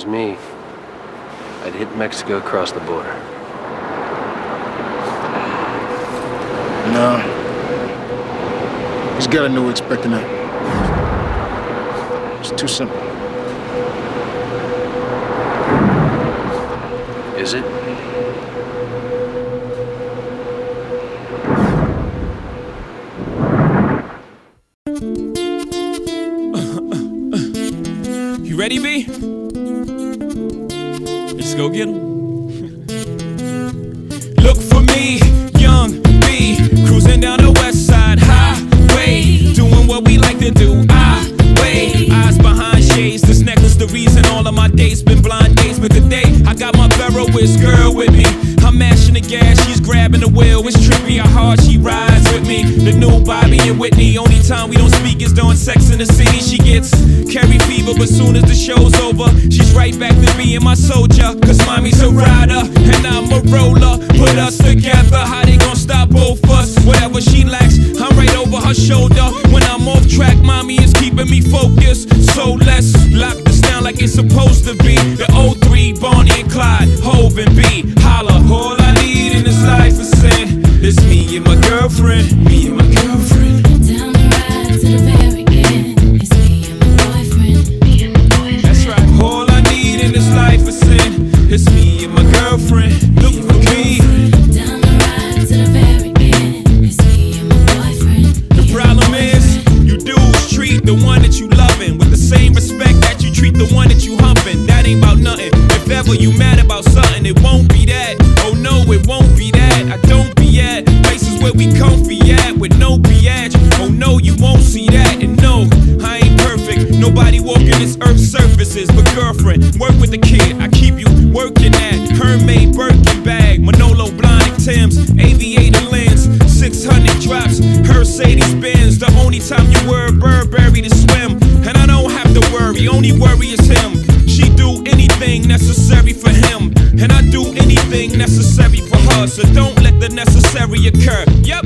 me, I'd hit Mexico across the border. No. He's gotta know we're expecting that. It's too simple. Is it? You ready, B? Let's go get him. Look for me, young B, cruising down the west side highway, doing what we like to do. Eyes behind shades, this necklace the reason all of my dates been blind dates. But today I got my Ferroist girl with me. I'm mashing the gas, she's grabbing the wheel. It's trippy how hard she rides with me. The new Bobby and Whitney. Only time we don't speak is during Sex in the City. She gets carry fever, but soon as the show's over, she's right back to being my soldier. Cause mommy's a rider and I'm a roller. Put us together, how they gon' stop both us? Whatever she lacks, I'm right over her shoulder. When I'm off track, mommy is keeping me focused. So let's lock this down like it's supposed to be. The 03, Bonnie and Clyde, Hov and B. Holla, all I need in this life is sin. It's me and my girlfriend, me and my girlfriend. Down the ride to the very end. It's me and my boyfriend, me and my boyfriend. That's right. All I need in this life is sin. It's me and my girlfriend. Look for me. Down the ride to the very end. It's me and my boyfriend. The problem is, you dudes treat the one that you loving with the same respect that you treat the one that you humping. That ain't about nothing. If ever you mad about something, it won't be that. Oh no, it won't be that. I don't be at places where we comfy at with no biatch. Oh no, you won't see that. And no, I ain't perfect. Nobody walking this earth's surfaces. But girlfriend, work with the kid. I keep you working at Hermès Birkin bag, Manolo Blahnik Tim's, aviator lens, 600 drops, Mercedes Benz. The only time you wear a Burberry to swim, and I don't have to worry. Only worry is him. She do anything necessary for him, and I do anything necessary for her. So don't let the necessary occur. Yep.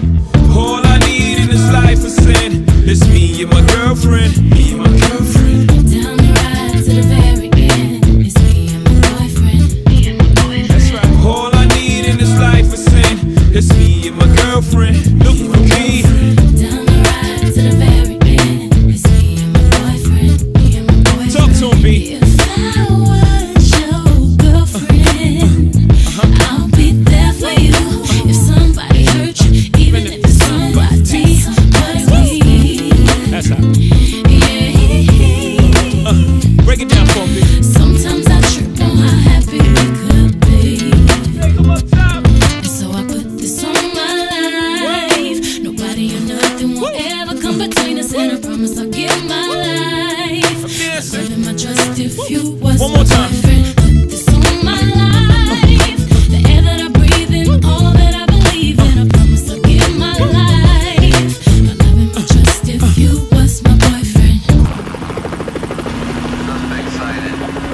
All I need in this life is sin. It's me and my girlfriend. Me and my girlfriend. Down the ride to the very end. It's me and my boyfriend, me and my boyfriend. That's right. All I need in this life is sin. It's me and my girlfriend. Look for me. Down the ride to the very end. It's me and my boyfriend, me and my boyfriend. Talk to him, B. If I was your girlfriend, I'll be there for you. If somebody hurt you, even if it's somebody but we. That's how. Yeah. Break it down for me. Sometimes I trip on how happy we could be. And so I put this on my life. Nobody or nothing will ever come between us, and I promise I'll give my life. Serving my trust if you was One more my time. boyfriend. Put this on my life. The air that I breathe in, all that I believe in. I promise I'll give my life. My love and my trust if you was my boyfriend. I'm excited.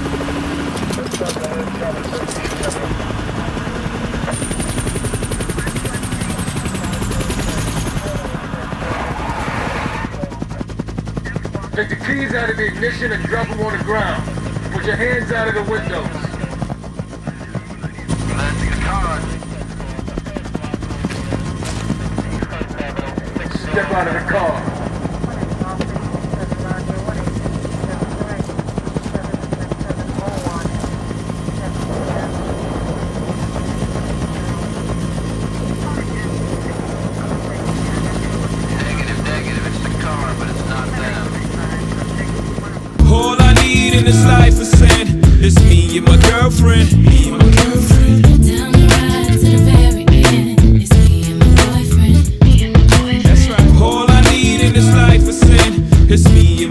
Take the keys out of the ignition and drop them on the ground. Put your hands out of the windows. That's the car. Step out of the car. Negative, it's the car, but it's not them. All I need in this life is sin. It's me and my girlfriend. Me and my girlfriend. Down the ride to the very end. It's me and my boyfriend, me and my boyfriend. That's right. All I need in this life is sin. It's me